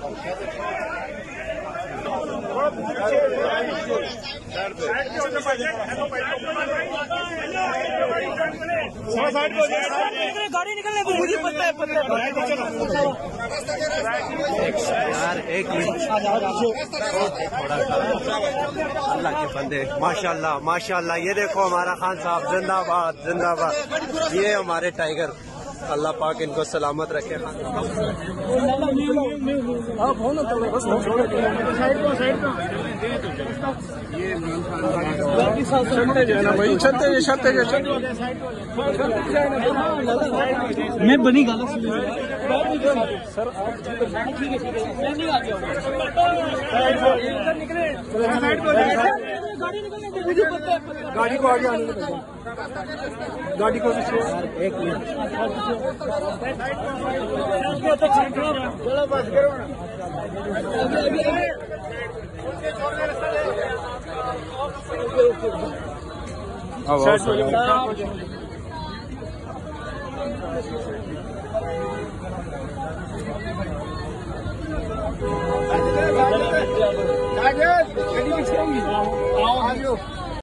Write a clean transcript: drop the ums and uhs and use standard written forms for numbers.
गाड़ी निकलने को मुझे पता है यार। एक मिनट थोड़ा सा अल्लाह के बंदे माशाल्लाह माशाल्लाह। ये देखो हमारा खान साहब जिंदाबाद जिंदाबाद। ये हमारे टाइगर, अल्लाह पाक इनको सलामत रखे। मैं बनी गल गाड़ी को आगे आने दो, गाड़ी को एक मिनट गाड़ी पीछे होंगी। आओ